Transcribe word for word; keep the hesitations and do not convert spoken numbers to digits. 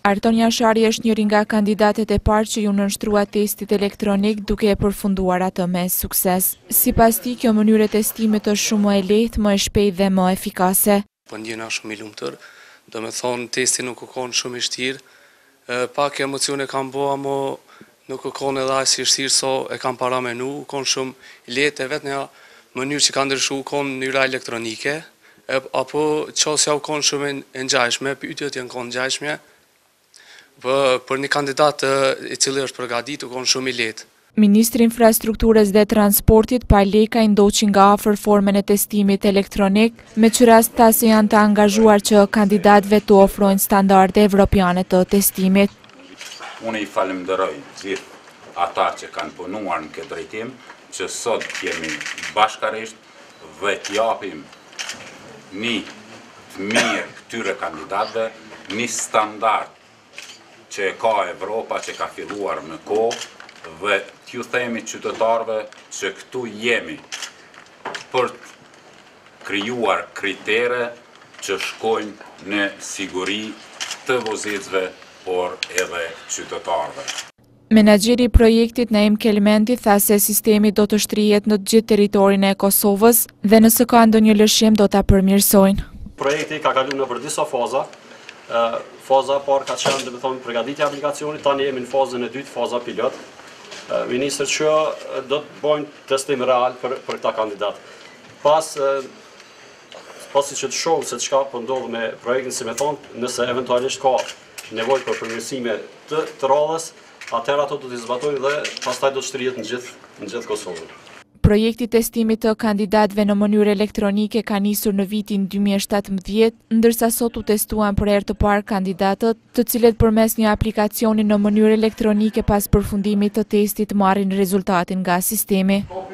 Arton Jashari është njëri nga kandidatet e parë që ju nënshtrua testit elektronik duke e përfunduar atë me sukses. Sipas tij, kjo mënyrë e testimit është shumë më e lehtë, më e shpejtë dhe më efikase. Po ndjena shumë i lumtur, do me thonë testi nuk u konë shumë i vështirë, pak emocione kam bo, amo nuk u konë edhe aq si vështirë so e kam paramenu, u konë shumë i lehtë, e vetë një mënyrë që ka ndryshu u konë mënyra elektronike, apo qosja u konë shumë e ngjashme, pyetjet janë konë ngjashme. Për një kandidat i cili është përgatitur u konë shumë i lehtë. Ministri i Infrastrukturës dhe Transportit Paleka i ndoqi nga afër formën e testimit elektronik, me që rast ta se janë të angazhuar që kandidatëve të ofrojnë standarde evropiane të testimit. Unë i falenderoj gjithë ata që kanë punuar në këtë drejtim, që sot jemi bashkarisht dhe t'japim një të mirë këtyre kandidatëve, një standard që e ka Evropa, që ka filluar në kohë, dhe t'ju themi qytetarëve që këtu jemi për të krijuar kritere që shkojnë në siguri të vozicëve, por edhe qytetarëve. Menaxheri i projektit Naim Kelmendi tha se sistemi do të shtrihet në të gjithë territorin e Kosovës dhe nëse ka ndonjë lëshim do ta përmirësojnë. Projekti ka kaluar nëpër disa faza. Faza e parë ka qenë, dhe me thonë, përgatitja e aplikacionit, tani jemi në fazën e dytë, faza pilot. Ministrët që do të bojnë testim real për, për këta kandidat. Pas, pasi që të shohë se çka po ndodh me projektin, si me thonë, nëse eventualisht ka nevojë për përmirësime të, të radhës, atëherë ato do t'i zbatojnë dhe pastaj do të shtrihet në gjithë, në gjithë Kosovën. Projekti testimit të kandidatëve në mënyrë elektronike ka nisur në vitin dy mijë e shtatëmbëdhjetë, ndërsa sot u testuan për herë të parë kandidatët, të cilët përmes një aplikacioni në mënyrë elektronike pas përfundimit të testit marrin rezultatin nga sistemi.